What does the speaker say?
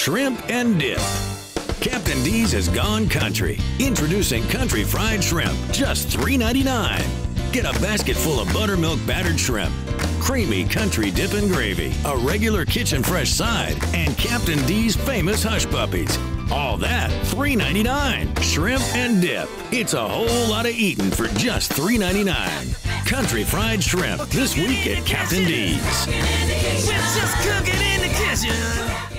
shrimp and dip. Captain D's has gone country. Introducing country fried shrimp, just $3.99. Get a basket full of buttermilk battered shrimp, creamy country dip and gravy, a regular kitchen fresh side, and Captain D's famous hush puppies. All that $3.99. Shrimp and dip. It's a whole lot of eating for just $3.99. Country fried shrimp this week at Captain D's. We're just cooking in the kitchen.